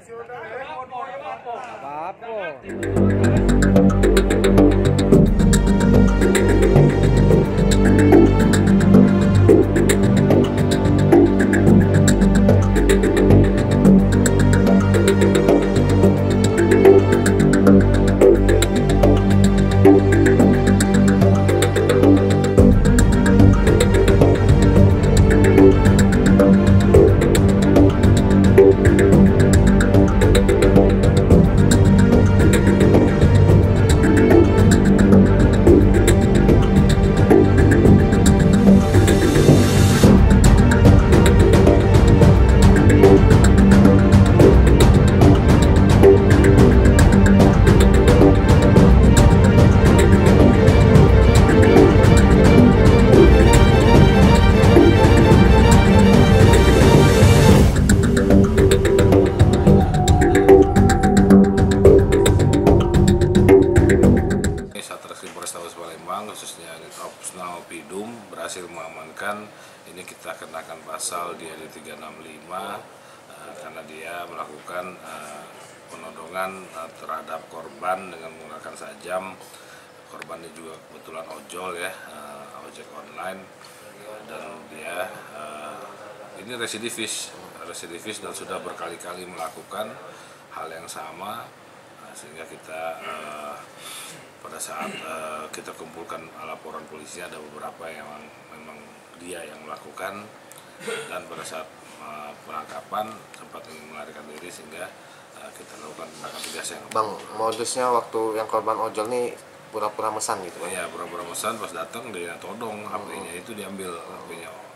Polrestabes Palembang khususnya Opsnal Pidum berhasil mengamankan. Ini kita kenakan pasal dia di 365 karena dia melakukan penodongan terhadap korban dengan menggunakan sajam. Korbannya juga kebetulan ojol ya, ojek online, dan dia ini residivis dan sudah berkali-kali melakukan hal yang sama, sehingga kita pada saat kita kumpulkan laporan polisi ada beberapa yang memang dia yang melakukan, dan pada saat penangkapan sempat ingin melarikan diri sehingga kita lakukan tindakan tegas yang. Bang, modusnya waktu yang korban ojol nih pura-pura mesan gitu? Iya, pura-pura mesan, pas datang dia todong HP-nya itu diambil HP-nya.